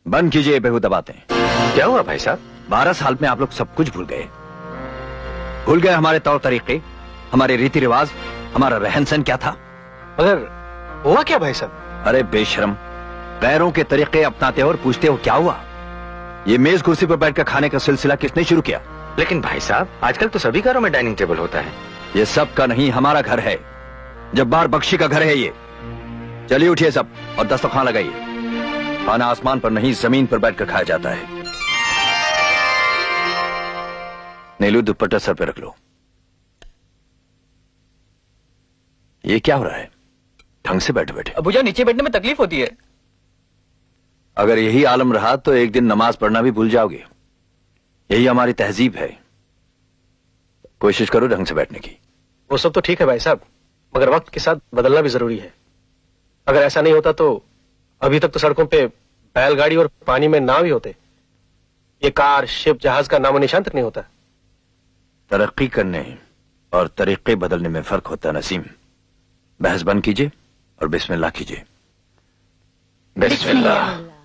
बंद कीजिए बेहुदा बातें। क्या हुआ भाई साहब? 12 साल में आप लोग सब कुछ भूल गए। भूल गए हमारे तौर तरीके, हमारे रीति रिवाज, हमारा रहन सहन क्या था। मगर हुआ क्या भाई साहब? अरे बेशरम, गैरों के तरीके अपनाते हो और पूछते हो क्या हुआ। ये मेज कुर्सी पर बैठकर खाने का सिलसिला किसने शुरू किया? लेकिन भाई साहब, आजकल तो सभी घरों में डाइनिंग टेबल होता है। ये सब का नहीं, हमारा घर है। जब्बार बख्शी का घर है ये। चलिए उठिए सब और दस्तरखान लगाइए। खाना आसमान पर नहीं, जमीन पर बैठकर खाया जाता है। नीलू, दुपट्टा सर पे रख लो। ये क्या हो रहा है? ढंग से बैठे बैठे। अबूजान, नीचे बैठने में तकलीफ होती है। अगर यही आलम रहा तो एक दिन नमाज पढ़ना भी भूल जाओगे। यही हमारी तहजीब है। कोशिश करो ढंग से बैठने की। वो सब तो ठीक है भाई साहब, मगर वक्त के साथ बदलना भी जरूरी है। अगर ऐसा नहीं होता तो अभी तक तो सड़कों पे बैलगाड़ी और पानी में नाव ही होते। ये कार, शिप, जहाज का नामो निशान तक नहीं होता। तरक्की करने और तरीके बदलने में फर्क होता है नसीम। बहस बंद कीजिए और बिस्मिल्लाह कीजिए। बिस्मिल्लाह।